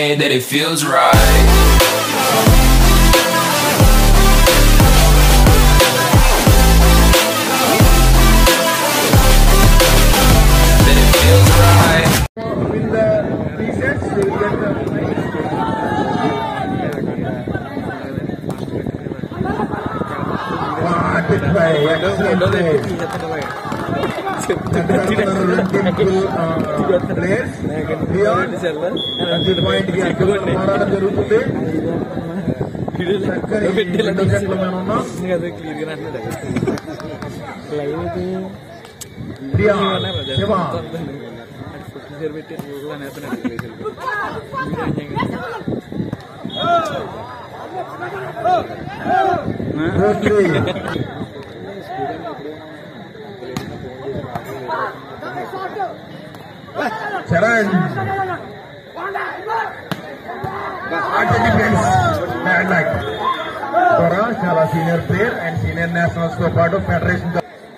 way that it feels right. In the presets, you will get the players beyond point జరుగుతుంది చరణ్ చాలా senior player and senior nationals తో పాటు federation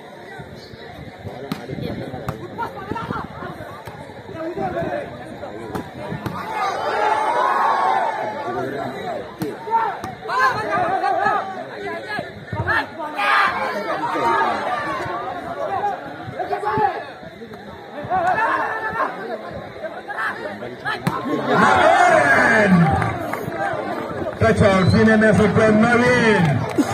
touch out, senior national player Naveen.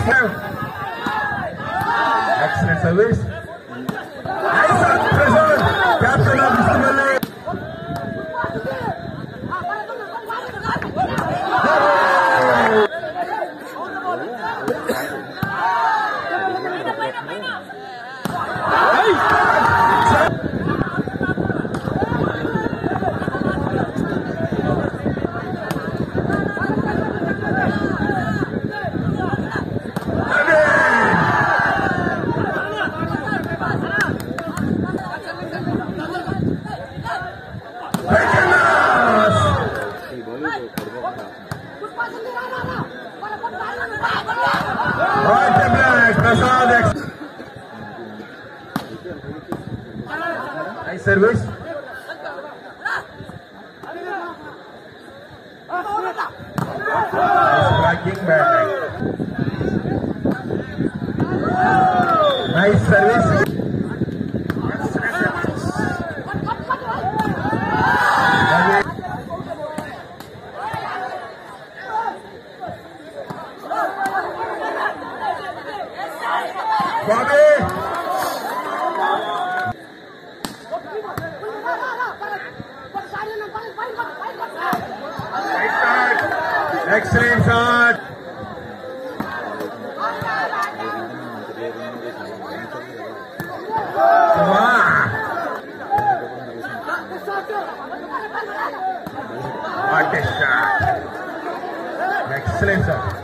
Excellent service. Nice pressure, captain of Ismail. Nice service. Nice striking back. Nice service. Bobby. Excellent shot. What a shot. Excellent shot.